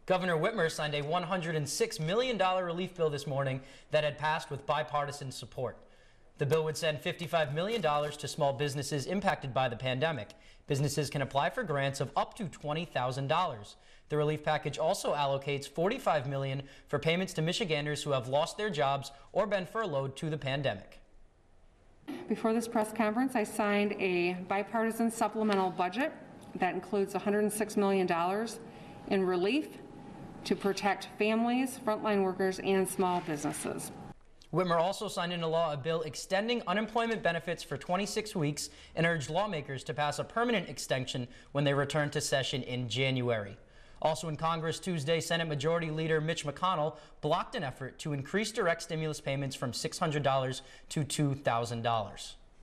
Governor Whitmer signed a $106 million relief bill this morning that had passed with bipartisan support. The bill would send $55 million to small businesses impacted by the pandemic. Businesses can apply for grants of up to $20,000. The relief package also allocates $45 million for payments to Michiganders who have lost their jobs or been furloughed to the pandemic. Before this press conference, I signed a bipartisan supplemental budget that includes $106 million in relief to protect families, frontline workers, and small businesses. Whitmer also signed into law a bill extending unemployment benefits for 26 weeks and urged lawmakers to pass a permanent extension when they return to session in January. Also in Congress Tuesday, Senate Majority Leader Mitch McConnell blocked an effort to increase direct stimulus payments from $600 to $2,000.